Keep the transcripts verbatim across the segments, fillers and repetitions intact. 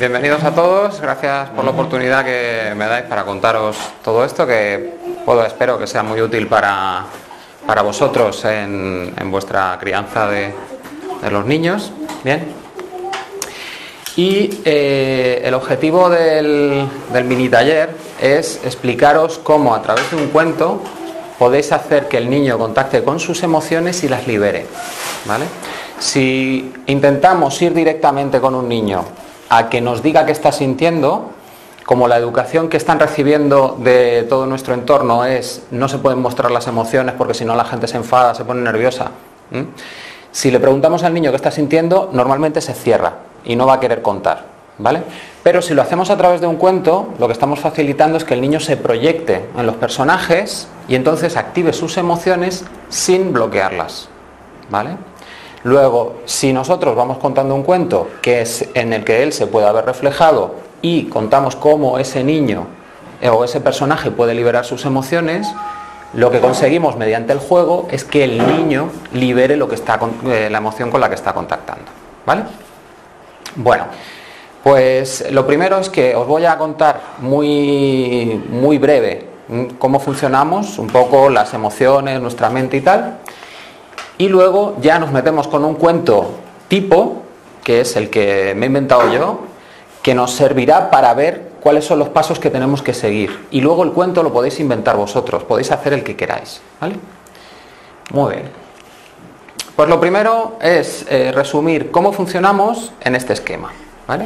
bienvenidos a todos, gracias por la oportunidad que me dais para contaros todo esto, que puedo, espero que sea muy útil para, para vosotros en, en vuestra crianza de, de los niños. Bien. Y eh, el objetivo del, del mini taller es explicaros cómo a través de un cuento podéis hacer que el niño contacte con sus emociones y las libere, ¿vale? Si intentamos ir directamente con un niño a que nos diga qué está sintiendo, como la educación que están recibiendo de todo nuestro entorno es no se pueden mostrar las emociones porque si no la gente se enfada, se pone nerviosa. ¿Mm? Si le preguntamos al niño qué está sintiendo, normalmente se cierra y no va a querer contar, ¿vale? Pero si lo hacemos a través de un cuento, lo que estamos facilitando es que el niño se proyecte en los personajes y entonces active sus emociones sin bloquearlas, ¿vale? Luego, si nosotros vamos contando un cuento que es en el que él se puede haber reflejado y contamos cómo ese niño o ese personaje puede liberar sus emociones, lo que conseguimos mediante el juego es que el niño libere lo que está, eh, la emoción con la que está contactando, ¿vale? Bueno, pues lo primero es que os voy a contar muy, muy breve cómo funcionamos, un poco las emociones, nuestra mente y tal. Y luego ya nos metemos con un cuento tipo, que es el que me he inventado yo, que nos servirá para ver cuáles son los pasos que tenemos que seguir. Y luego el cuento lo podéis inventar vosotros, podéis hacer el que queráis, ¿vale? Muy bien. Pues lo primero es eh, resumir cómo funcionamos en este esquema, ¿vale?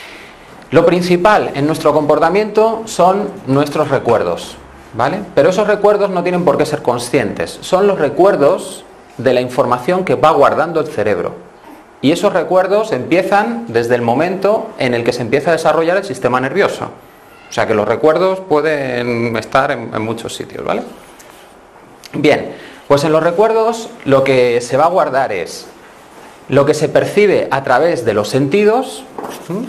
Lo principal en nuestro comportamiento son nuestros recuerdos, ¿vale? Pero esos recuerdos no tienen por qué ser conscientes, son los recuerdos de la información que va guardando el cerebro. Y esos recuerdos empiezan desde el momento en el que se empieza a desarrollar el sistema nervioso. O sea que los recuerdos pueden estar en, en muchos sitios, ¿vale? Bien, pues en los recuerdos lo que se va a guardar es lo que se percibe a través de los sentidos, ¿sí?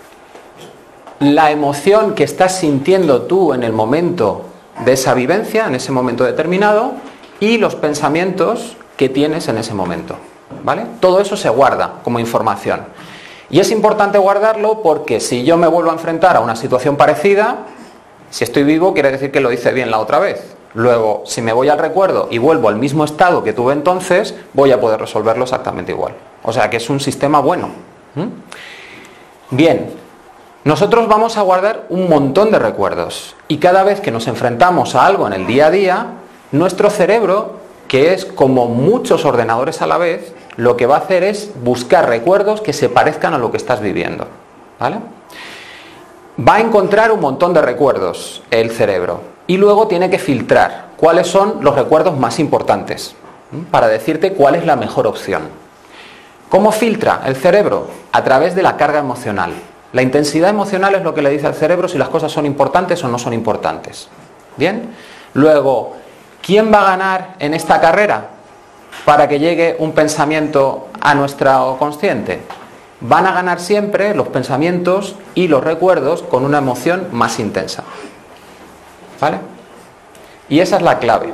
La emoción que estás sintiendo tú en el momento de esa vivencia, en ese momento determinado, y los pensamientos que tienes en ese momento, ¿vale? Todo eso se guarda como información. Y es importante guardarlo porque si yo me vuelvo a enfrentar a una situación parecida, si estoy vivo quiere decir que lo hice bien la otra vez. Luego, si me voy al recuerdo y vuelvo al mismo estado que tuve entonces, voy a poder resolverlo exactamente igual. O sea que es un sistema bueno. ¿Mm? Bien, nosotros vamos a guardar un montón de recuerdos. Y cada vez que nos enfrentamos a algo en el día a día, nuestro cerebro, que es como muchos ordenadores a la vez, lo que va a hacer es buscar recuerdos que se parezcan a lo que estás viviendo, ¿vale? Va a encontrar un montón de recuerdos el cerebro y luego tiene que filtrar cuáles son los recuerdos más importantes, ¿sí? Para decirte cuál es la mejor opción. ¿Cómo filtra el cerebro? A través de la carga emocional. La intensidad emocional es lo que le dice al cerebro si las cosas son importantes o no son importantes. ¿Bien? Luego, ¿quién va a ganar en esta carrera para que llegue un pensamiento a nuestro consciente? Van a ganar siempre los pensamientos y los recuerdos con una emoción más intensa, ¿vale? Y esa es la clave.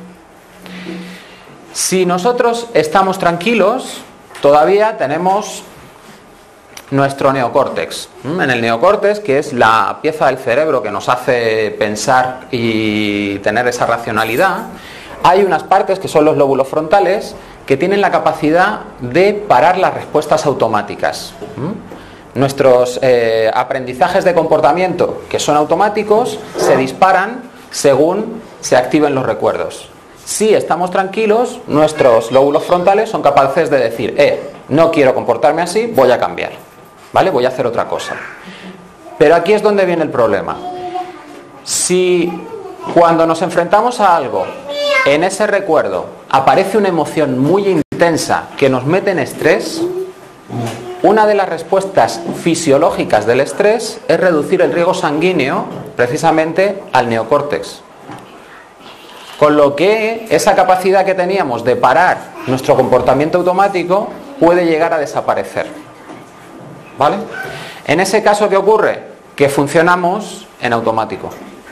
Si nosotros estamos tranquilos, todavía tenemos nuestro neocórtex. En el neocórtex, que es la pieza del cerebro que nos hace pensar y tener esa racionalidad, hay unas partes que son los lóbulos frontales que tienen la capacidad de parar las respuestas automáticas. Nuestros eh, aprendizajes de comportamiento, que son automáticos, se disparan según se activen los recuerdos. Si estamos tranquilos, nuestros lóbulos frontales son capaces de decir, eh, no quiero comportarme así, voy a cambiar, ¿vale? Voy a hacer otra cosa. Pero aquí es donde viene el problema. Si cuando nos enfrentamos a algo, en ese recuerdo aparece una emoción muy intensa que nos mete en estrés, una de las respuestas fisiológicas del estrés es reducir el riego sanguíneo precisamente al neocórtex. Con lo que esa capacidad que teníamos de parar nuestro comportamiento automático puede llegar a desaparecer, ¿vale? En ese caso, ¿qué ocurre? Que funcionamos en automático.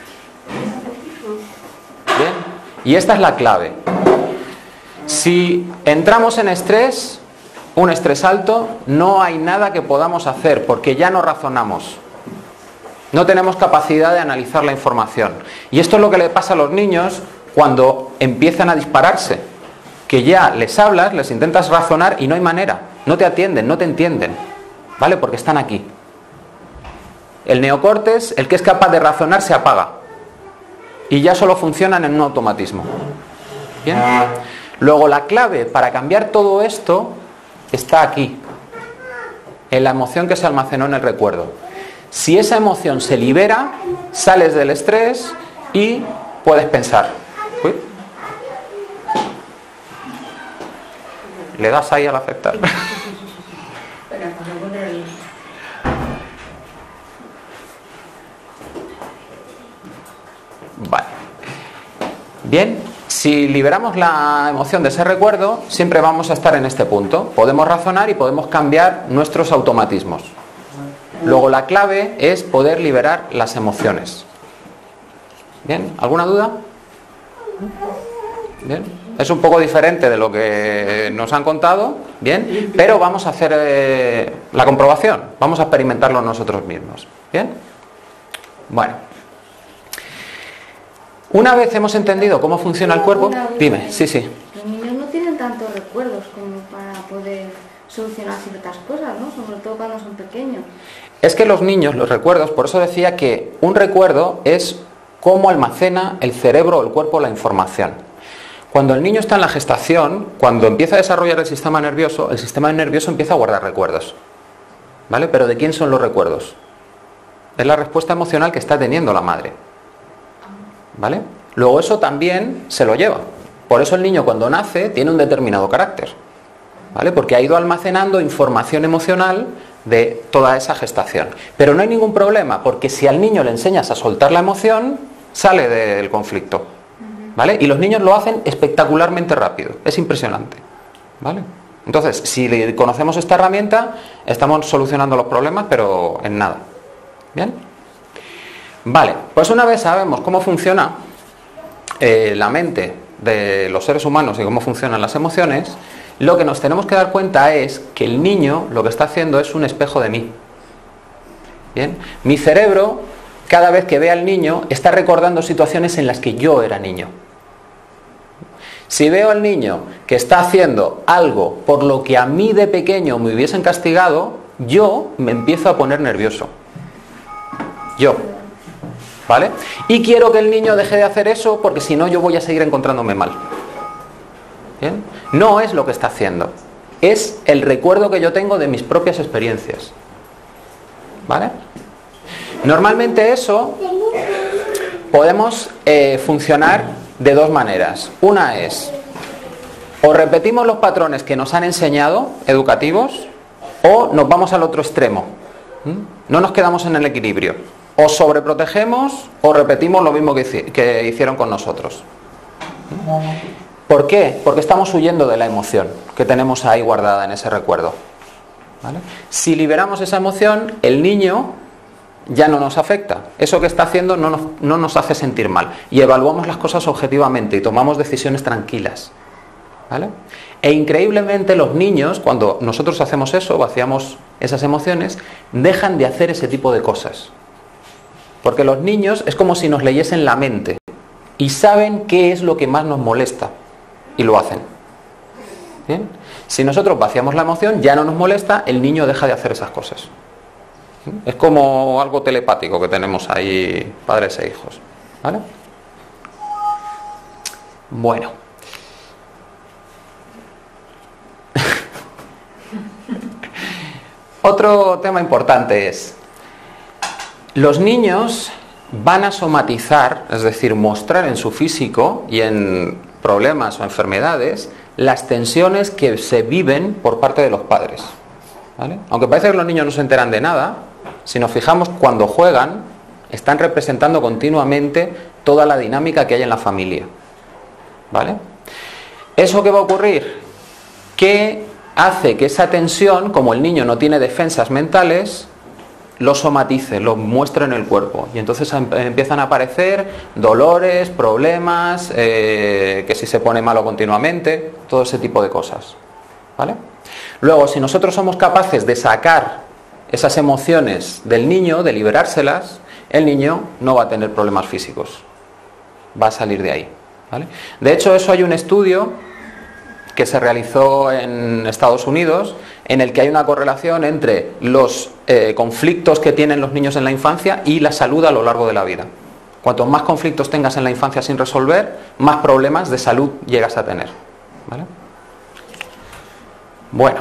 Bien, y esta es la clave. Si entramos en estrés, un estrés alto, no hay nada que podamos hacer porque ya no razonamos. No tenemos capacidad de analizar la información. Y esto es lo que le pasa a los niños cuando empiezan a dispararse. Que ya les hablas, les intentas razonar y no hay manera. No te atienden, no te entienden. ¿Vale? Porque están aquí. El neocórtex, el que es capaz de razonar, se apaga. Y ya solo funcionan en un automatismo. ¿Bien? Luego la clave para cambiar todo esto está aquí. En la emoción que se almacenó en el recuerdo. Si esa emoción se libera, sales del estrés y puedes pensar. Uy. Le das ahí al afectar. Vale. Bien, si liberamos la emoción de ese recuerdo, siempre vamos a estar en este punto. Podemos razonar y podemos cambiar nuestros automatismos. Luego la clave es poder liberar las emociones. ¿Bien? ¿Alguna duda? ¿Bien? Es un poco diferente de lo que nos han contado, ¿bien? Pero vamos a hacer eh, la comprobación. Vamos a experimentarlo nosotros mismos. ¿Bien? Bueno. Una vez hemos entendido cómo funciona el cuerpo... Dime, sí, sí. Los niños no tienen tantos recuerdos como para poder solucionar ciertas cosas, ¿no? Sobre todo cuando son pequeños. Es que los niños, los recuerdos, por eso decía que un recuerdo es cómo almacena el cerebro o el cuerpo la información. Cuando el niño está en la gestación, cuando empieza a desarrollar el sistema nervioso, el sistema nervioso empieza a guardar recuerdos. ¿Vale? Pero ¿de quién son los recuerdos? Es la respuesta emocional que está teniendo la madre. ¿Vale? Luego eso también se lo lleva. Por eso el niño cuando nace tiene un determinado carácter. ¿Vale? Porque ha ido almacenando información emocional de toda esa gestación. Pero no hay ningún problema, porque si al niño le enseñas a soltar la emoción, sale del conflicto. ¿Vale? Y los niños lo hacen espectacularmente rápido. Es impresionante. ¿Vale? Entonces, si conocemos esta herramienta, estamos solucionando los problemas, pero en nada. ¿Bien? Vale, pues una vez sabemos cómo funciona eh, la mente de los seres humanos y cómo funcionan las emociones, lo que nos tenemos que dar cuenta es que el niño lo que está haciendo es un espejo de mí. Bien, mi cerebro, cada vez que ve al niño, está recordando situaciones en las que yo era niño. Si veo al niño que está haciendo algo por lo que a mí de pequeño me hubiesen castigado, yo me empiezo a poner nervioso. Yo. ¿Vale? Y quiero que el niño deje de hacer eso porque si no yo voy a seguir encontrándome mal. ¿Bien? No es lo que está haciendo. Es el recuerdo que yo tengo de mis propias experiencias. ¿Vale? Normalmente eso podemos eh, funcionar de dos maneras. Una es, o repetimos los patrones que nos han enseñado, educativos, o nos vamos al otro extremo. ¿Mm? No nos quedamos en el equilibrio. O sobreprotegemos o repetimos lo mismo que, hici- que hicieron con nosotros. ¿Por qué? Porque estamos huyendo de la emoción que tenemos ahí guardada en ese recuerdo. ¿Vale? Si liberamos esa emoción, el niño ya no nos afecta. Eso que está haciendo no nos, no nos hace sentir mal. Y evaluamos las cosas objetivamente y tomamos decisiones tranquilas. ¿Vale? E increíblemente los niños, cuando nosotros hacemos eso, vaciamos esas emociones, dejan de hacer ese tipo de cosas. Porque los niños es como si nos leyesen la mente y saben qué es lo que más nos molesta y lo hacen. ¿Bien? Si nosotros vaciamos la emoción, ya no nos molesta, el niño deja de hacer esas cosas. Es como algo telepático que tenemos ahí, padres e hijos. ¿Vale? Bueno. Otro tema importante es, los niños van a somatizar, es decir, mostrar en su físico y en problemas o enfermedades las tensiones que se viven por parte de los padres. ¿Vale? Aunque parece que los niños no se enteran de nada, si nos fijamos cuando juegan, están representando continuamente toda la dinámica que hay en la familia. ¿Vale? ¿Eso qué va a ocurrir? Que hace que esa tensión, como el niño no tiene defensas mentales, lo somatice, lo muestre en el cuerpo. Y entonces empiezan a aparecer dolores, problemas, eh, que si se pone malo continuamente, todo ese tipo de cosas. ¿Vale? Luego, si nosotros somos capaces de sacar esas emociones del niño, de liberárselas, el niño no va a tener problemas físicos. Va a salir de ahí, ¿vale? De hecho, eso hay un estudio que se realizó en Estados Unidos en el que hay una correlación entre los eh, conflictos que tienen los niños en la infancia y la salud a lo largo de la vida. Cuanto más conflictos tengas en la infancia sin resolver, más problemas de salud llegas a tener, ¿vale? Bueno,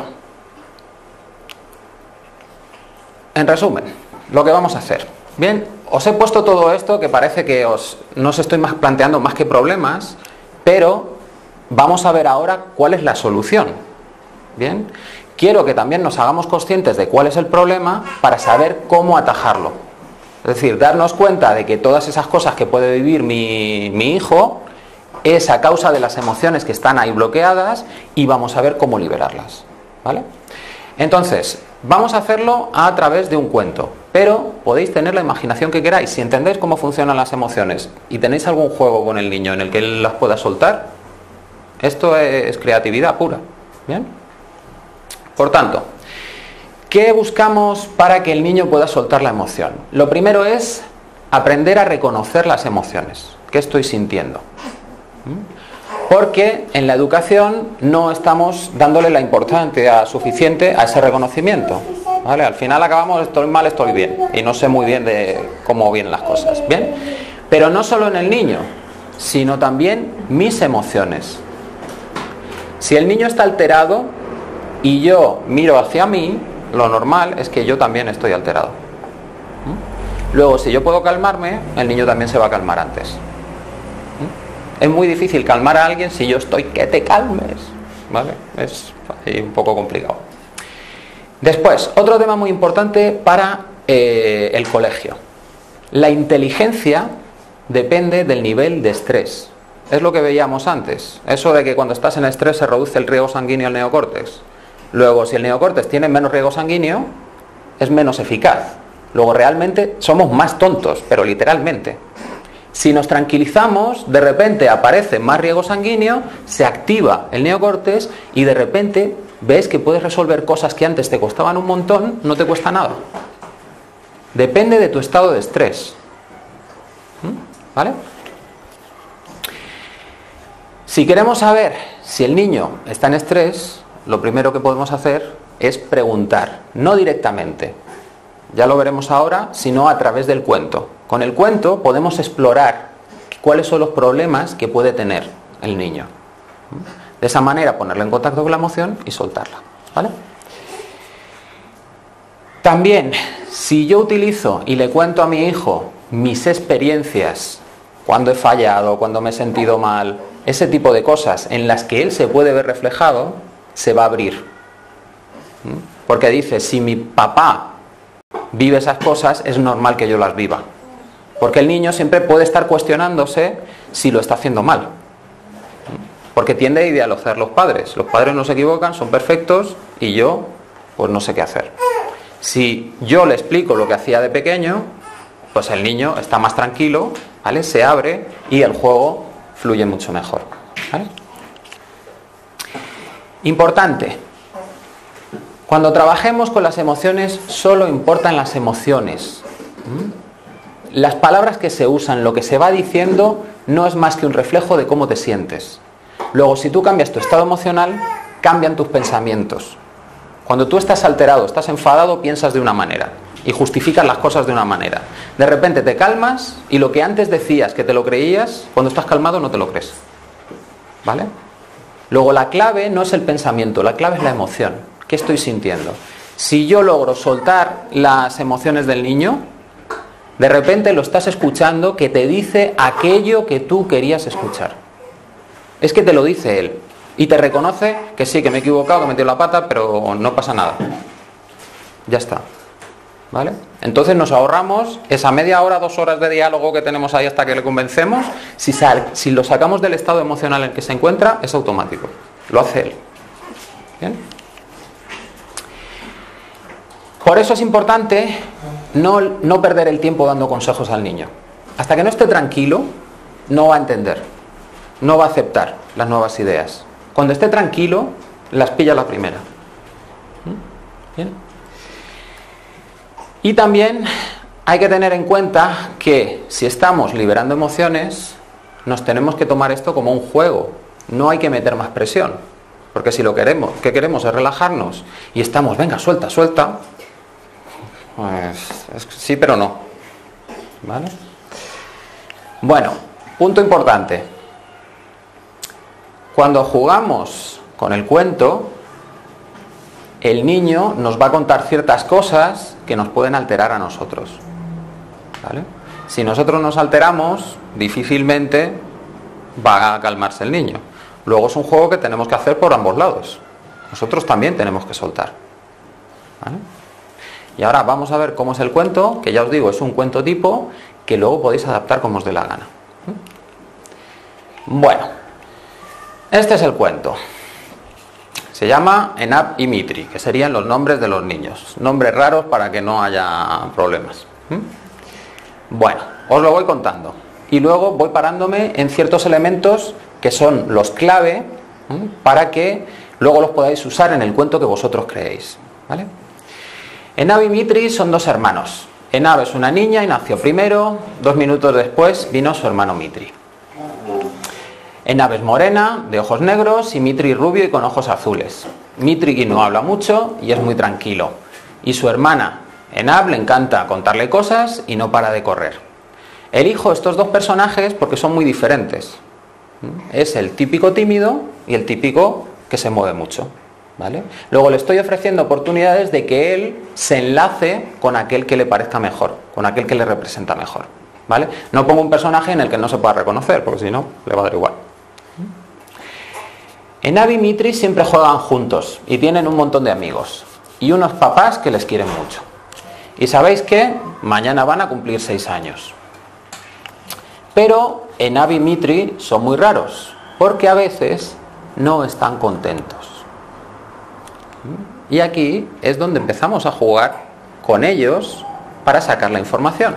en resumen, lo que vamos a hacer. Bien, os he puesto todo esto que parece que os, no os estoy más planteando más que problemas, pero vamos a ver ahora cuál es la solución. Bien, quiero que también nos hagamos conscientes de cuál es el problema para saber cómo atajarlo. Es decir, darnos cuenta de que todas esas cosas que puede vivir mi, mi hijo es a causa de las emociones que están ahí bloqueadas y vamos a ver cómo liberarlas, ¿vale? Entonces, vamos a hacerlo a través de un cuento, pero podéis tener la imaginación que queráis. Si entendéis cómo funcionan las emociones y tenéis algún juego con el niño en el que él las pueda soltar, esto es creatividad pura, ¿bien? Por tanto, ¿qué buscamos para que el niño pueda soltar la emoción? Lo primero es aprender a reconocer las emociones. ¿Qué estoy sintiendo? Porque en la educación no estamos dándole la importancia suficiente a ese reconocimiento, ¿vale? Al final acabamos, estoy mal, estoy bien, y no sé muy bien de cómo vienen las cosas, ¿bien? Pero no solo en el niño, sino también mis emociones. Si el niño está alterado y yo miro hacia mí, lo normal es que yo también estoy alterado. ¿Mm? Luego, si yo puedo calmarme, el niño también se va a calmar antes. ¿Mm? Es muy difícil calmar a alguien si yo estoy que te calmes, ¿vale? Es un poco complicado. Después, otro tema muy importante para eh, el colegio. La inteligencia depende del nivel de estrés. Es lo que veíamos antes. Eso de que cuando estás en estrés se reduce el riego sanguíneo al neocórtex. Luego, si el neocórtex tiene menos riego sanguíneo, es menos eficaz. Luego, realmente somos más tontos, pero literalmente. Si nos tranquilizamos, de repente aparece más riego sanguíneo, se activa el neocórtex y de repente ves que puedes resolver cosas que antes te costaban un montón, no te cuesta nada. Depende de tu estado de estrés. ¿Vale? Si queremos saber si el niño está en estrés, lo primero que podemos hacer es preguntar, no directamente. Ya lo veremos ahora, sino a través del cuento. Con el cuento podemos explorar cuáles son los problemas que puede tener el niño. De esa manera ponerlo en contacto con la emoción y soltarla, ¿vale? También, si yo utilizo y le cuento a mi hijo mis experiencias, cuando he fallado, cuando me he sentido mal, ese tipo de cosas en las que él se puede ver reflejado, se va a abrir. Porque dice, si mi papá vive esas cosas, es normal que yo las viva. Porque el niño siempre puede estar cuestionándose si lo está haciendo mal. Porque tiende a idealizar los padres. Los padres no se equivocan, son perfectos y yo, pues no sé qué hacer. Si yo le explico lo que hacía de pequeño, pues el niño está más tranquilo, ¿vale? Se abre y el juego fluye mucho mejor, ¿vale? Importante. Cuando trabajemos con las emociones, solo importan las emociones. ¿Mm? Las palabras que se usan, lo que se va diciendo, no es más que un reflejo de cómo te sientes. Luego, si tú cambias tu estado emocional, cambian tus pensamientos. Cuando tú estás alterado, estás enfadado, piensas de una manera y justificas las cosas de una manera. De repente te calmas y lo que antes decías que te lo creías, cuando estás calmado no te lo crees. ¿Vale? Luego, la clave no es el pensamiento, la clave es la emoción. ¿Qué estoy sintiendo? Si yo logro soltar las emociones del niño, de repente lo estás escuchando que te dice aquello que tú querías escuchar. Es que te lo dice él. Y te reconoce que sí, que me he equivocado, que me he metido la pata, pero no pasa nada. Ya está. ¿Vale? Entonces nos ahorramos esa media hora, dos horas de diálogo que tenemos ahí hasta que le convencemos. Si, sal, si lo sacamos del estado emocional en el que se encuentra, es automático. Lo hace él. ¿Bien? Por eso es importante no, no perder el tiempo dando consejos al niño. Hasta que no esté tranquilo, no va a entender. No va a aceptar las nuevas ideas. Cuando esté tranquilo, las pilla la primera. Bien. Y también hay que tener en cuenta que si estamos liberando emociones, nos tenemos que tomar esto como un juego. No hay que meter más presión. Porque si lo queremos, que queremos es relajarnos y estamos, venga, suelta, suelta, pues es, sí, pero no. ¿Vale? Bueno, punto importante. Cuando jugamos con el cuento, el niño nos va a contar ciertas cosas que nos pueden alterar a nosotros. ¿Vale? Si nosotros nos alteramos, difícilmente va a calmarse el niño. Luego es un juego que tenemos que hacer por ambos lados. Nosotros también tenemos que soltar. ¿Vale? Y ahora vamos a ver cómo es el cuento, que ya os digo, es un cuento tipo que luego podéis adaptar como os dé la gana. Bueno, este es el cuento. Se llama Enab y Mitri, que serían los nombres de los niños. Nombres raros para que no haya problemas. Bueno, os lo voy contando. Y luego voy parándome en ciertos elementos que son los clave, ¿eh? para que luego los podáis usar en el cuento que vosotros creéis. ¿Vale? Enab y Mitri son dos hermanos. Enab es una niña y nació primero. Dos minutos después vino su hermano Mitri. Enab es morena, de ojos negros, y Mitri rubio y con ojos azules. Mitri no habla mucho y es muy tranquilo. Y su hermana, Enab, le encanta contarle cosas y no para de correr. Elijo estos dos personajes porque son muy diferentes. Es el típico tímido y el típico que se mueve mucho. ¿Vale? Luego le estoy ofreciendo oportunidades de que él se enlace con aquel que le parezca mejor, con aquel que le representa mejor. ¿Vale? No pongo un personaje en el que no se pueda reconocer, porque si no, le va a dar igual. Enab y Mitri siempre juegan juntos y tienen un montón de amigos y unos papás que les quieren mucho. Y sabéis que mañana van a cumplir seis años. Pero Enab y Mitri son muy raros, porque a veces no están contentos. Y aquí es donde empezamos a jugar con ellos para sacar la información.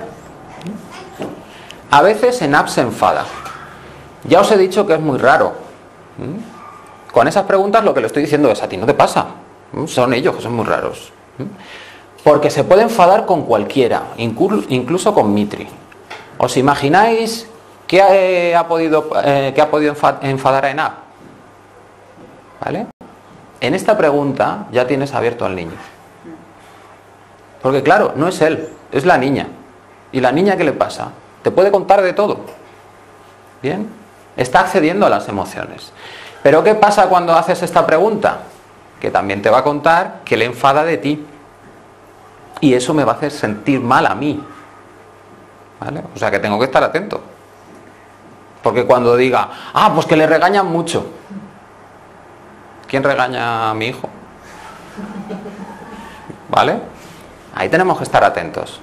A veces Enab se enfada. Ya os he dicho que es muy raro. Con esas preguntas lo que le estoy diciendo es: a ti no te pasa. Son ellos que son muy raros. Porque se puede enfadar con cualquiera, incluso con Mitri. ¿Os imagináis qué ha podido, eh, qué ha podido enfadar a Enab? ¿Vale? En esta pregunta ya tienes abierto al niño. Porque claro, no es él, es la niña. ¿Y la niña qué le pasa? Te puede contar de todo. ¿Bien? Está accediendo a las emociones. Pero ¿qué pasa cuando haces esta pregunta? Que también te va a contar que le enfada de ti. Y eso me va a hacer sentir mal a mí. ¿Vale? O sea que tengo que estar atento. Porque cuando diga, ah, pues que le regañan mucho. ¿Quién regaña a mi hijo? ¿Vale? Ahí tenemos que estar atentos.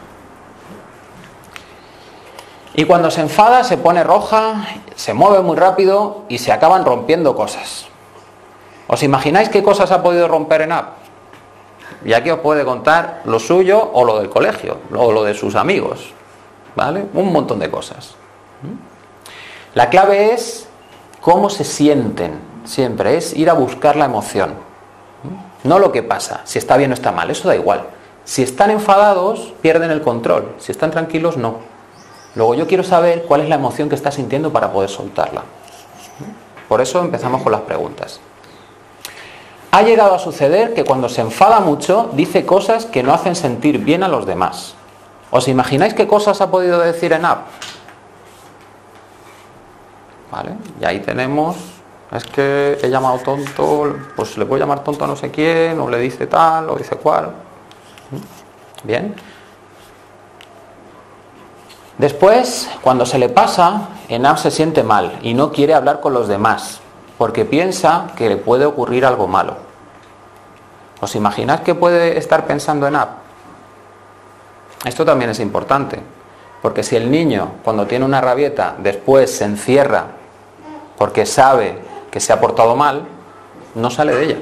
Y cuando se enfada, se pone roja, se mueve muy rápido y se acaban rompiendo cosas. ¿Os imagináis qué cosas ha podido romper Enab? Y aquí os puede contar lo suyo o lo del colegio, o lo de sus amigos. ¿Vale? Un montón de cosas. La clave es cómo se sienten. Siempre es ir a buscar la emoción. No lo que pasa, si está bien o está mal, eso da igual. Si están enfadados, pierden el control. Si están tranquilos, no. Luego yo quiero saber cuál es la emoción que está sintiendo para poder soltarla. Por eso empezamos con las preguntas. Ha llegado a suceder que cuando se enfada mucho, dice cosas que no hacen sentir bien a los demás. ¿Os imagináis qué cosas ha podido decir Enab? ¿Vale? Y ahí tenemos, es que he llamado tonto, pues le puedo llamar tonto a no sé quién, o le dice tal, o dice cual. Bien. Después, cuando se le pasa, Enab se siente mal y no quiere hablar con los demás, porque piensa que le puede ocurrir algo malo. ¿Os imagináis qué puede estar pensando Enab? Esto también es importante, porque si el niño, cuando tiene una rabieta, después se encierra porque sabe que se ha portado mal, no sale de ella.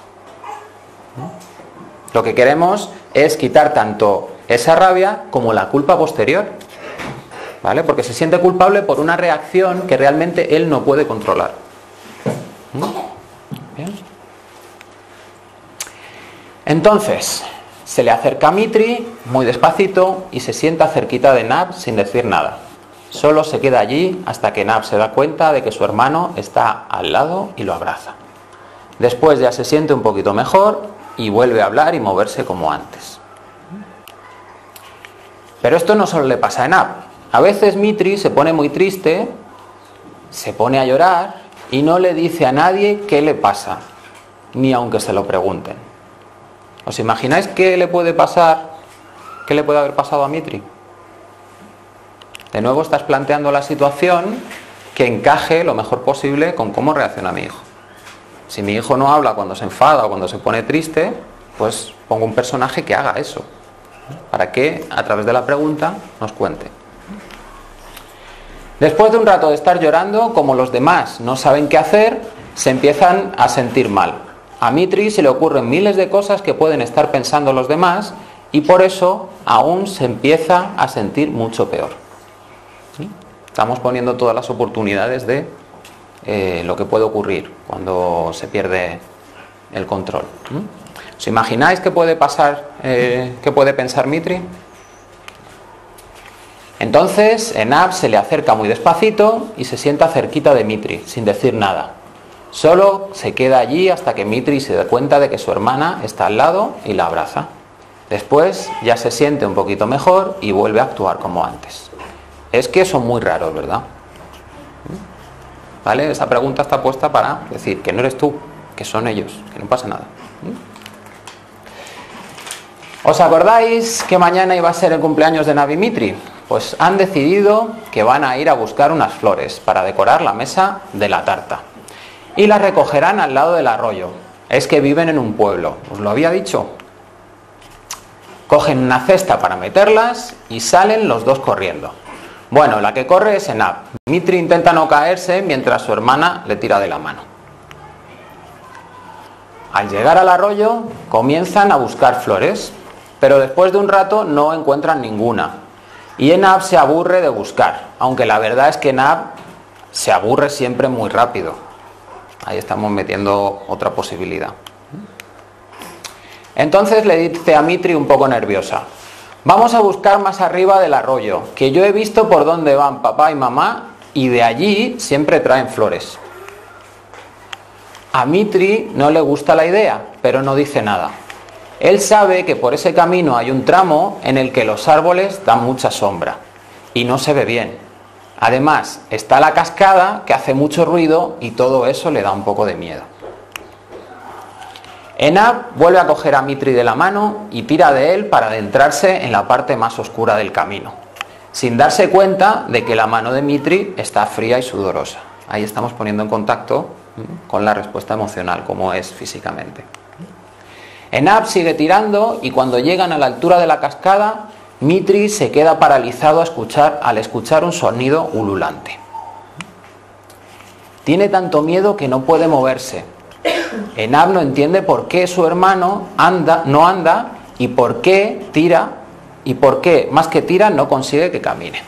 Lo que queremos es quitar tanto esa rabia como la culpa posterior. ¿Vale? Porque se siente culpable por una reacción que realmente él no puede controlar. ¿Bien? Entonces, se le acerca a Mitri muy despacito y se sienta cerquita de Nab sin decir nada. Solo se queda allí hasta que Nab se da cuenta de que su hermano está al lado y lo abraza. Después ya se siente un poquito mejor y vuelve a hablar y moverse como antes. Pero esto no solo le pasa a Nab. A veces Mitri se pone muy triste, se pone a llorar y no le dice a nadie qué le pasa, ni aunque se lo pregunten. ¿Os imagináis qué le puede pasar, qué le puede haber pasado a Mitri? De nuevo estás planteando la situación que encaje lo mejor posible con cómo reacciona mi hijo. Si mi hijo no habla cuando se enfada o cuando se pone triste, pues pongo un personaje que haga eso, para que a través de la pregunta nos cuente. Después de un rato de estar llorando, como los demás no saben qué hacer, se empiezan a sentir mal. A Mitri se le ocurren miles de cosas que pueden estar pensando los demás y por eso aún se empieza a sentir mucho peor. ¿Sí? Estamos poniendo todas las oportunidades de eh, lo que puede ocurrir cuando se pierde el control. ¿Mm? ¿Os imagináis qué puede pasar, eh, qué puede pensar Mitri? Entonces Enab se le acerca muy despacito y se sienta cerquita de Mitri, sin decir nada. Solo se queda allí hasta que Mitri se da cuenta de que su hermana está al lado y la abraza. Después ya se siente un poquito mejor y vuelve a actuar como antes. Es que son muy raros, ¿verdad? ¿Vale? Esa pregunta está puesta para decir que no eres tú, que son ellos, que no pasa nada. ¿Os acordáis que mañana iba a ser el cumpleaños de Nab y Mitri? Pues han decidido que van a ir a buscar unas flores para decorar la mesa de la tarta. Y las recogerán al lado del arroyo. Es que viven en un pueblo, os lo había dicho. Cogen una cesta para meterlas y salen los dos corriendo. Bueno, la que corre es Enab. Mitri intenta no caerse mientras su hermana le tira de la mano. Al llegar al arroyo comienzan a buscar flores, pero después de un rato no encuentran ninguna. Y Enab se aburre de buscar, aunque la verdad es que Enab se aburre siempre muy rápido. Ahí estamos metiendo otra posibilidad. Entonces le dice a Mitri un poco nerviosa: vamos a buscar más arriba del arroyo, que yo he visto por dónde van papá y mamá y de allí siempre traen flores. A Mitri no le gusta la idea, pero no dice nada. Él sabe que por ese camino hay un tramo en el que los árboles dan mucha sombra y no se ve bien. Además, está la cascada que hace mucho ruido y todo eso le da un poco de miedo. Enab vuelve a coger a Mitri de la mano y tira de él para adentrarse en la parte más oscura del camino, sin darse cuenta de que la mano de Mitri está fría y sudorosa. Ahí estamos poniendo en contacto con la respuesta emocional, como es físicamente. Enab sigue tirando y cuando llegan a la altura de la cascada, Mitri se queda paralizado a escuchar, al escuchar un sonido ululante. Tiene tanto miedo que no puede moverse. Enab no entiende por qué su hermano anda, no anda y por qué tira y por qué, más que tira, no consigue que camine.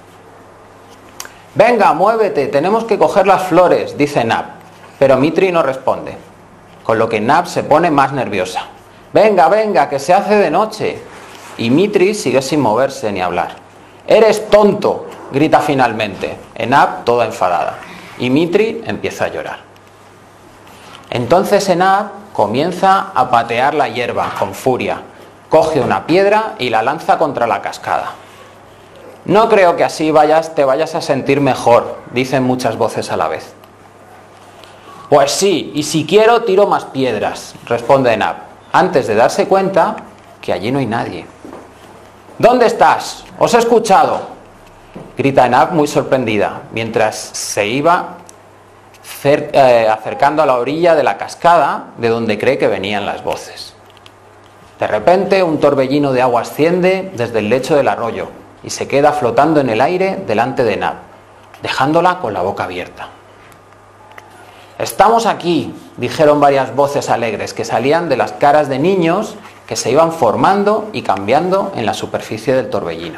Venga, muévete, tenemos que coger las flores, dice Enab, pero Mitri no responde, con lo que Enab se pone más nerviosa. Venga, venga, que se hace de noche. Y Mitri sigue sin moverse ni hablar. ¡Eres tonto!, grita finalmente, Enab toda enfadada. Y Mitri empieza a llorar. Entonces Enab comienza a patear la hierba con furia. Coge una piedra y la lanza contra la cascada. No creo que así vayas, te vayas a sentir mejor, dicen muchas voces a la vez. Pues sí, y si quiero tiro más piedras, responde Enab, antes de darse cuenta que allí no hay nadie. ¿Dónde estás? Os he escuchado, grita Enab muy sorprendida, mientras se iba cer- eh, acercando a la orilla de la cascada de donde cree que venían las voces. De repente un torbellino de agua asciende desde el lecho del arroyo y se queda flotando en el aire delante de Enab, dejándola con la boca abierta. «Estamos aquí», dijeron varias voces alegres que salían de las caras de niños que se iban formando y cambiando en la superficie del torbellino.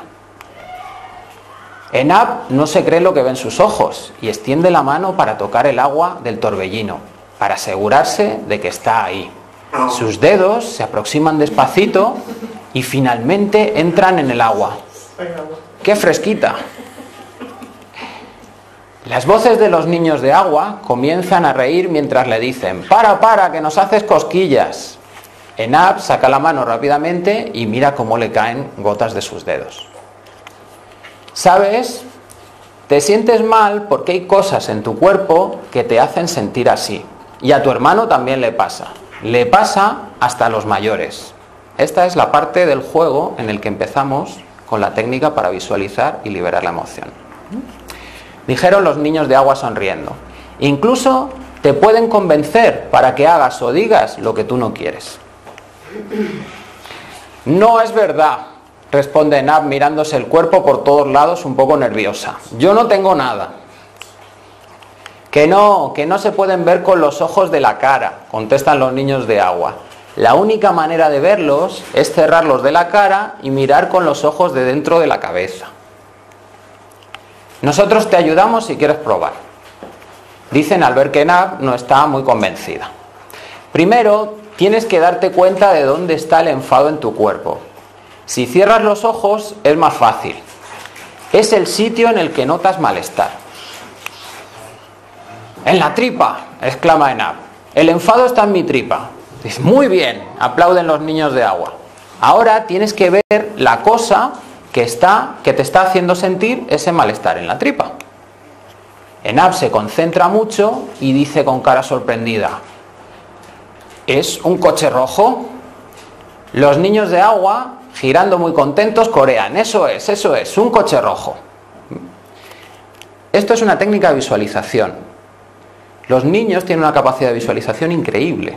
Enab no se cree lo que ven sus ojos y extiende la mano para tocar el agua del torbellino, para asegurarse de que está ahí. Sus dedos se aproximan despacito y finalmente entran en el agua. ¡Qué fresquita! Las voces de los niños de agua comienzan a reír mientras le dicen: ¡Para, para, que nos haces cosquillas! Enab saca la mano rápidamente y mira cómo le caen gotas de sus dedos. ¿Sabes? Te sientes mal porque hay cosas en tu cuerpo que te hacen sentir así. Y a tu hermano también le pasa. Le pasa hasta a los mayores. Esta es la parte del juego en el que empezamos con la técnica para visualizar y liberar la emoción. Dijeron los niños de agua sonriendo: incluso te pueden convencer para que hagas o digas lo que tú no quieres. No es verdad, responde Enab mirándose el cuerpo por todos lados un poco nerviosa. Yo no tengo nada. Que no, que no se pueden ver con los ojos de la cara, contestan los niños de agua. La única manera de verlos es cerrarlos de la cara y mirar con los ojos de dentro de la cabeza. Nosotros te ayudamos si quieres probar, dicen al ver que Enab no está muy convencida. Primero, tienes que darte cuenta de dónde está el enfado en tu cuerpo. Si cierras los ojos es más fácil. Es el sitio en el que notas malestar. ¡En la tripa!, exclama Enab. El enfado está en mi tripa. Dice: muy bien, aplauden los niños de agua. Ahora tienes que ver la cosa que, está, que te está haciendo sentir ese malestar en la tripa. Enab se concentra mucho y dice con cara sorprendida: ¿es un coche rojo? Los niños de agua, girando muy contentos, corean: eso es, eso es, un coche rojo. Esto es una técnica de visualización. Los niños tienen una capacidad de visualización increíble.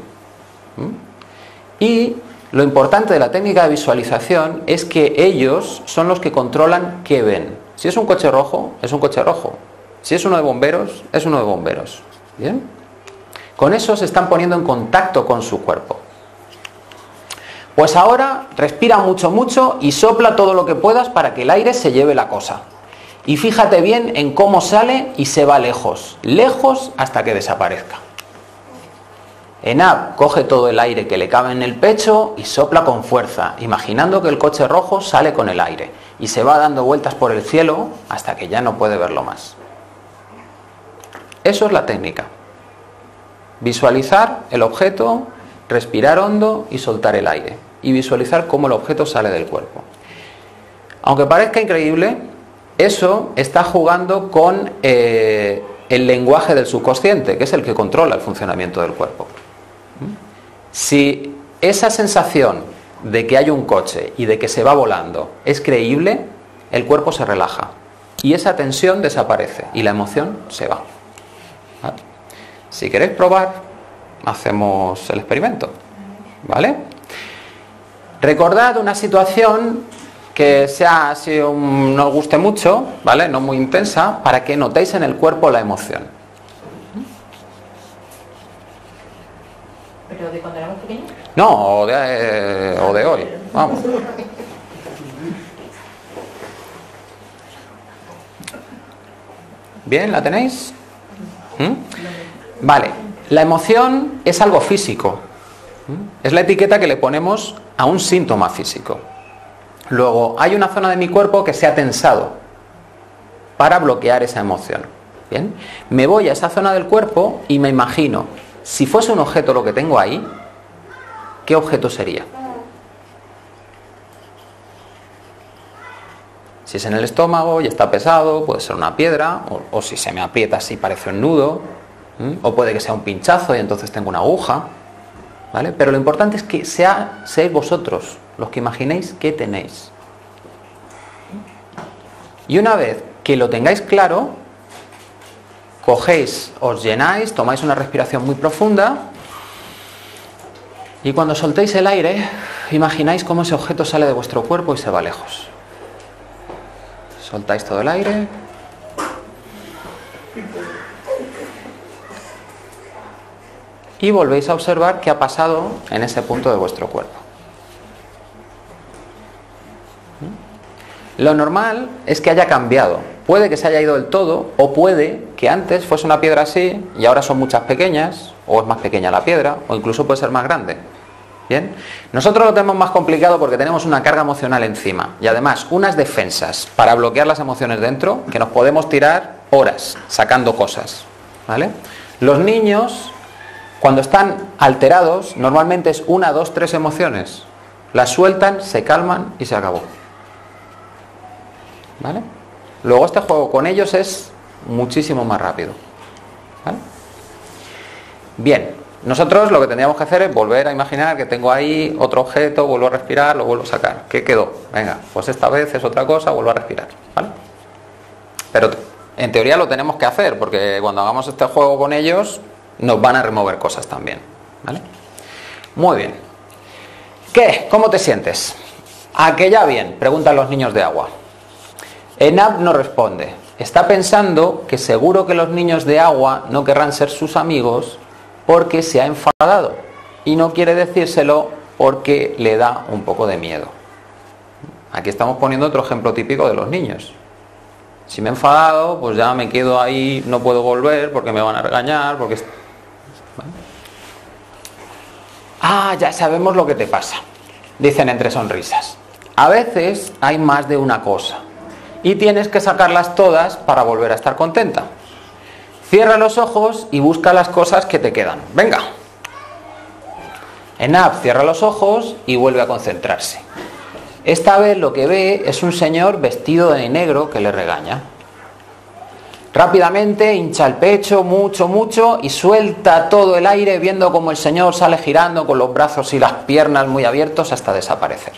Y lo importante de la técnica de visualización es que ellos son los que controlan qué ven. Si es un coche rojo, es un coche rojo. Si es uno de bomberos, es uno de bomberos. ¿Bien? Con eso se están poniendo en contacto con su cuerpo. Pues ahora respira mucho, mucho y sopla todo lo que puedas para que el aire se lleve la cosa. Y fíjate bien en cómo sale y se va lejos, lejos hasta que desaparezca. Enab coge todo el aire que le cabe en el pecho y sopla con fuerza, imaginando que el coche rojo sale con el aire y se va dando vueltas por el cielo hasta que ya no puede verlo más. Eso es la técnica. Visualizar el objeto, respirar hondo y soltar el aire. Y visualizar cómo el objeto sale del cuerpo. Aunque parezca increíble, eso está jugando con eh, el lenguaje del subconsciente, que es el que controla el funcionamiento del cuerpo. Si esa sensación de que hay un coche y de que se va volando es creíble, el cuerpo se relaja. Y esa tensión desaparece y la emoción se va. ¿Vale? Si queréis probar, hacemos el experimento. ¿Vale? Recordad una situación que sea así un, no os guste mucho, ¿vale? No muy intensa, para que notéis en el cuerpo la emoción. ¿Pero de cuando éramos pequeños? No, o de, eh, o de hoy. Vamos. ¿Bien? ¿La tenéis? ¿Mm? Vale. La emoción es algo físico. ¿Mm? Es la etiqueta que le ponemos a un síntoma físico. Luego, hay una zona de mi cuerpo que se ha tensado para bloquear esa emoción. ¿Bien? Me voy a esa zona del cuerpo y me imagino, si fuese un objeto lo que tengo ahí, ¿qué objeto sería? Si es en el estómago y está pesado, puede ser una piedra, o, o si se me aprieta así parece un nudo, ¿m? O puede que sea un pinchazo y entonces tengo una aguja. ¿Vale? Pero lo importante es que sea, seáis vosotros los que imaginéis qué tenéis. Y una vez que lo tengáis claro, cogéis, os llenáis, tomáis una respiración muy profunda y cuando soltéis el aire, imagináis cómo ese objeto sale de vuestro cuerpo y se va lejos. Soltáis todo el aire. Y volvéis a observar qué ha pasado en ese punto de vuestro cuerpo. Lo normal es que haya cambiado. Puede que se haya ido del todo, o puede que antes fuese una piedra así y ahora son muchas pequeñas, o es más pequeña la piedra, o incluso puede ser más grande. Bien, nosotros lo tenemos más complicado porque tenemos una carga emocional encima y además unas defensas para bloquear las emociones dentro que nos podemos tirar horas sacando cosas, ¿vale? Los niños, cuando están alterados, normalmente es una, dos, tres emociones. Las sueltan, se calman y se acabó, ¿vale? Luego este juego con ellos es muchísimo más rápido, ¿vale? Bien. Nosotros lo que tendríamos que hacer es volver a imaginar que tengo ahí otro objeto, vuelvo a respirar, lo vuelvo a sacar. ¿Qué quedó? Venga, pues esta vez es otra cosa, vuelvo a respirar, ¿vale? Pero en teoría lo tenemos que hacer, porque cuando hagamos este juego con ellos, nos van a remover cosas también, ¿vale? Muy bien. ¿Qué? ¿Cómo te sientes? ¿A que ya bien? Preguntan los niños de agua. Enab no responde. Está pensando que seguro que los niños de agua no querrán ser sus amigos porque se ha enfadado y no quiere decírselo porque le da un poco de miedo. Aquí estamos poniendo otro ejemplo típico de los niños. Si me he enfadado, pues ya me quedo ahí, no puedo volver porque me van a regañar, porque... ¿Vale? Ah, ya sabemos lo que te pasa, dicen entre sonrisas. A veces hay más de una cosa y tienes que sacarlas todas para volver a estar contenta. Cierra los ojos y busca las cosas que te quedan. Venga. Enab cierra los ojos y vuelve a concentrarse. Esta vez lo que ve es un señor vestido de negro que le regaña. Rápidamente hincha el pecho, mucho, mucho, y suelta todo el aire viendo como el señor sale girando con los brazos y las piernas muy abiertos hasta desaparecer.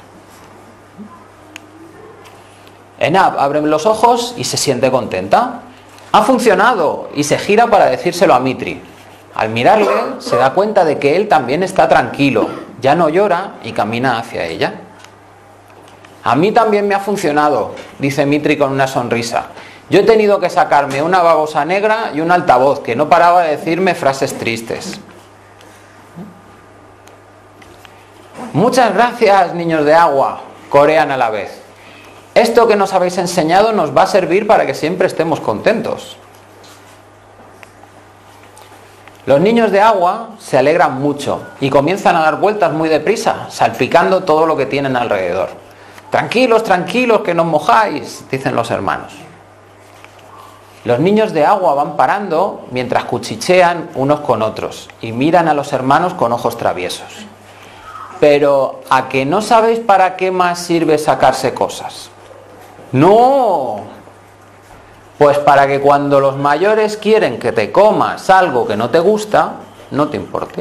Enab abre los ojos y se siente contenta. Ha funcionado y se gira para decírselo a Mitri. Al mirarle se da cuenta de que él también está tranquilo, ya no llora y camina hacia ella. A mí también me ha funcionado, dice Mitri con una sonrisa. Yo he tenido que sacarme una babosa negra y un altavoz que no paraba de decirme frases tristes. Muchas gracias, niños de agua, corean a la vez. Esto que nos habéis enseñado nos va a servir para que siempre estemos contentos. Los niños de agua se alegran mucho y comienzan a dar vueltas muy deprisa, salpicando todo lo que tienen alrededor. Tranquilos, tranquilos, que nos mojáis, dicen los hermanos. Los niños de agua van parando mientras cuchichean unos con otros y miran a los hermanos con ojos traviesos. Pero, ¿a que no sabéis para qué más sirve sacarse cosas? ¡No! Pues para que cuando los mayores quieren que te comas algo que no te gusta, no te importe.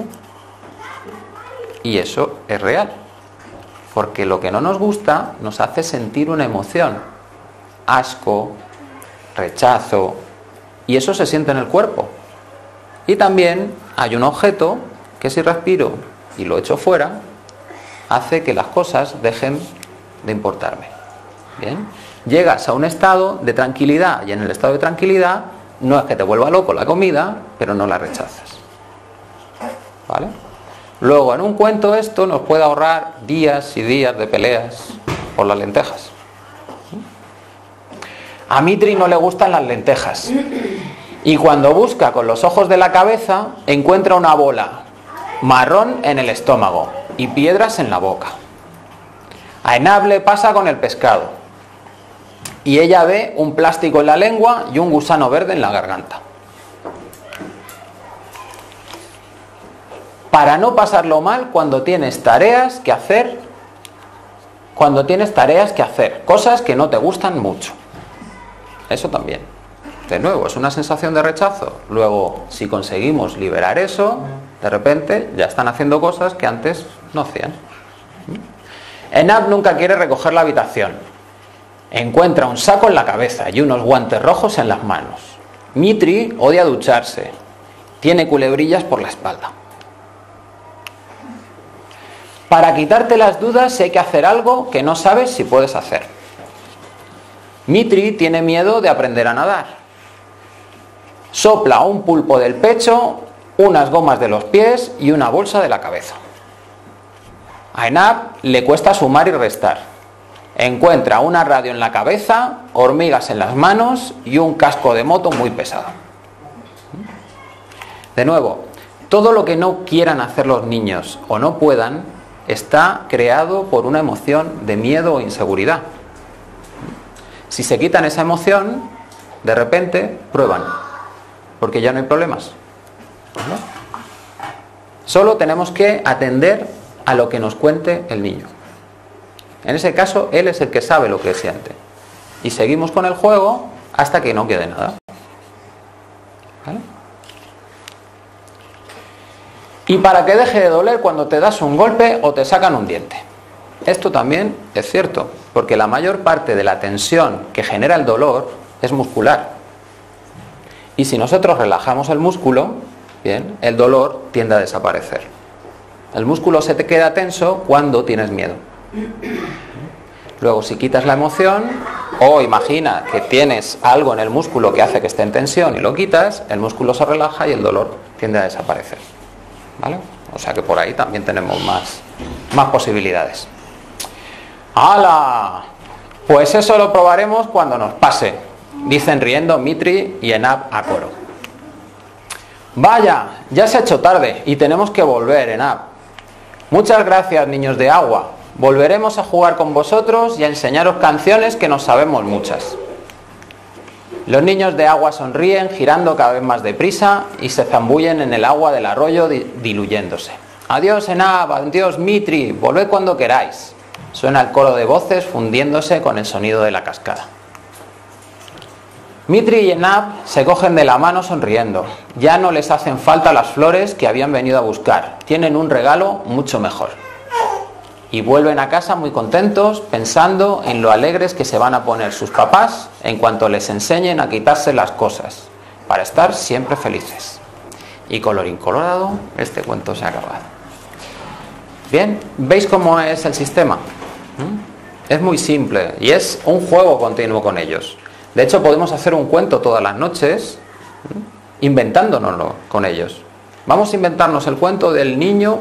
Y eso es real. Porque lo que no nos gusta nos hace sentir una emoción. Asco, rechazo. Y eso se siente en el cuerpo. Y también hay un objeto que si respiro y lo echo fuera, hace que las cosas dejen de importarme. ¿Bien? Llegas a un estado de tranquilidad y en el estado de tranquilidad no es que te vuelva loco la comida, pero no la rechazas. ¿Vale? Luego, en un cuento esto nos puede ahorrar días y días de peleas por las lentejas. A Mitri no le gustan las lentejas y cuando busca con los ojos de la cabeza encuentra una bola marrón en el estómago y piedras en la boca. A Enab le pasa con el pescado y ella ve un plástico en la lengua y un gusano verde en la garganta. Para no pasarlo mal cuando tienes tareas que hacer, cuando tienes tareas que hacer, cosas que no te gustan mucho. Eso también. De nuevo, es una sensación de rechazo. Luego, si conseguimos liberar eso, de repente ya están haciendo cosas que antes no hacían. Enab nunca quiere recoger la habitación. Encuentra un saco en la cabeza y unos guantes rojos en las manos. Mitri odia ducharse. Tiene culebrillas por la espalda. Para quitarte las dudas hay que hacer algo que no sabes si puedes hacer. Mitri tiene miedo de aprender a nadar. Sopla un pulpo del pecho, unas gomas de los pies y una bolsa de la cabeza. A Enab le cuesta sumar y restar. Encuentra una radio en la cabeza, hormigas en las manos y un casco de moto muy pesado. De nuevo, todo lo que no quieran hacer los niños o no puedan está creado por una emoción de miedo o inseguridad. Si se quitan esa emoción, de repente prueban, porque ya no hay problemas. ¿Vale? Solo tenemos que atender a lo que nos cuente el niño. En ese caso, él es el que sabe lo que siente. Y seguimos con el juego hasta que no quede nada. ¿Vale? Y para que deje de doler cuando te das un golpe o te sacan un diente. Esto también es cierto, porque la mayor parte de la tensión que genera el dolor es muscular. Y si nosotros relajamos el músculo, bien, el dolor tiende a desaparecer. El músculo se te queda tenso cuando tienes miedo. Luego, si quitas la emoción, o imagina que tienes algo en el músculo que hace que esté en tensión y lo quitas, el músculo se relaja y el dolor tiende a desaparecer. ¿Vale? O sea que por ahí también tenemos más, más posibilidades. ¡Hala! Pues eso lo probaremos cuando nos pase, dicen riendo Mitri y Enab a coro. Vaya, ya se ha hecho tarde y tenemos que volver, Enab. Muchas gracias, niños de agua. Volveremos a jugar con vosotros y a enseñaros canciones que nos sabemos muchas. Los niños de agua sonríen, girando cada vez más deprisa, y se zambullen en el agua del arroyo diluyéndose. Adiós, Enab, adiós, Mitri, volved cuando queráis. Suena el coro de voces fundiéndose con el sonido de la cascada. Mitri y Enab se cogen de la mano sonriendo. Ya no les hacen falta las flores que habían venido a buscar. Tienen un regalo mucho mejor. Y vuelven a casa muy contentos, pensando en lo alegres que se van a poner sus papás en cuanto les enseñen a quitarse las cosas, para estar siempre felices. Y colorín colorado, este cuento se ha acabado. Bien, ¿veis cómo es el sistema? ¿Mm? Es muy simple y es un juego continuo con ellos. De hecho, podemos hacer un cuento todas las noches, ¿Mm? inventándonoslo con ellos. Vamos a inventarnos el cuento del niño.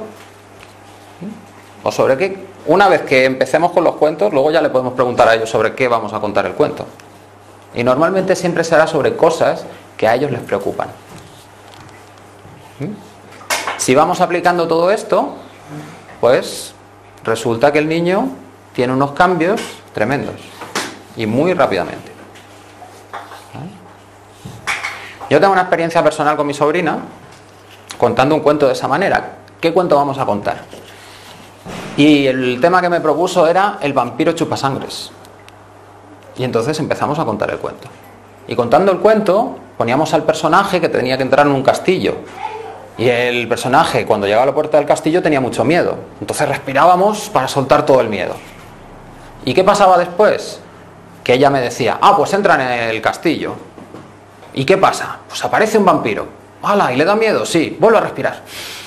O sobre qué, una vez que empecemos con los cuentos, luego ya le podemos preguntar a ellos sobre qué vamos a contar el cuento. Y normalmente siempre será sobre cosas que a ellos les preocupan. ¿Mm? Si vamos aplicando todo esto, pues resulta que el niño tiene unos cambios tremendos y muy rápidamente. ¿Vale? Yo tengo una experiencia personal con mi sobrina contando un cuento de esa manera. ¿Qué cuento vamos a contar? Y el tema que me propuso era el vampiro chupasangres. Y entonces empezamos a contar el cuento. Y contando el cuento, poníamos al personaje que tenía que entrar en un castillo. Y el personaje, cuando llegaba a la puerta del castillo, tenía mucho miedo. Entonces respirábamos para soltar todo el miedo. ¿Y qué pasaba después? Que ella me decía, ah, pues entra en el castillo. ¿Y qué pasa? Pues aparece un vampiro. ¡Hala! ¿Y le da miedo? Sí, vuelve a respirar.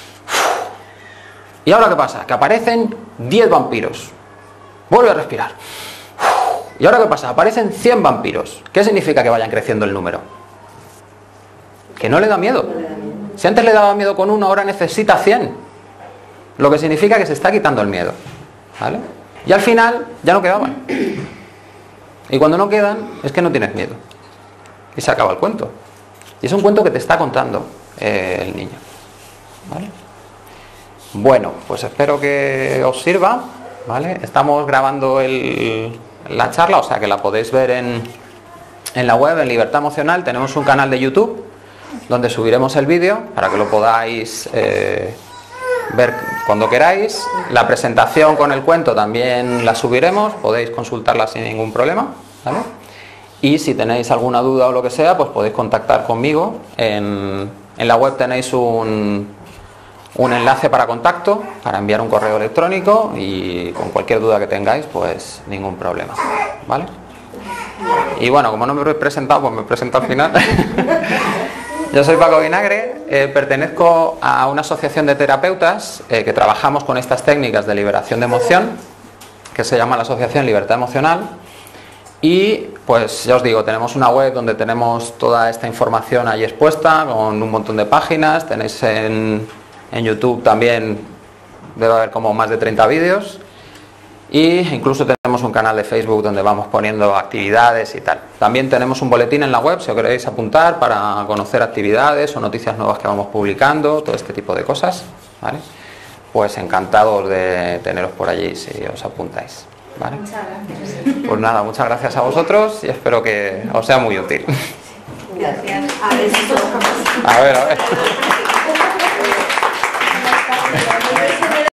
¿Y ahora qué pasa? Que aparecen diez vampiros. Vuelve a respirar. ¿Y ahora qué pasa? Aparecen cien vampiros. ¿Qué significa que vayan creciendo el número? Que no le da miedo. Si antes le daba miedo con uno, ahora necesita cien. Lo que significa que se está quitando el miedo. ¿Vale? Y al final ya no quedaban. Y cuando no quedan, es que no tienes miedo. Y se acaba el cuento. Y es un cuento que te está contando eh, el niño. ¿Vale? Bueno, pues espero que os sirva, ¿vale? Estamos grabando el, la charla, o sea que la podéis ver en, en la web, en Libertad Emocional. Tenemos un canal de YouTube donde subiremos el vídeo para que lo podáis eh, ver cuando queráis. La presentación con el cuento también la subiremos, podéis consultarla sin ningún problema, ¿vale? Y si tenéis alguna duda o lo que sea, pues podéis contactar conmigo. En, en la web tenéis un... un enlace para contacto, para enviar un correo electrónico, y con cualquier duda que tengáis, pues ningún problema, ¿vale? Y bueno, como no me he presentado, pues me presento al final. Yo soy Paco Vinagre, eh, pertenezco a una asociación de terapeutas eh, que trabajamos con estas técnicas de liberación de emoción, que se llama la Asociación Libertad Emocional. Y pues ya os digo, tenemos una web donde tenemos toda esta información ahí expuesta, con un montón de páginas. Tenéis en... En YouTube también debe haber como más de treinta vídeos. Y incluso tenemos un canal de Facebook donde vamos poniendo actividades y tal. También tenemos un boletín en la web si os queréis apuntar para conocer actividades o noticias nuevas que vamos publicando, todo este tipo de cosas, ¿vale? pues encantados de teneros por allí si os apuntáis, ¿vale? Muchas gracias. Pues nada, muchas gracias a vosotros y espero que os sea muy útil. Gracias. A ver si somos capaces. A ver, a ver.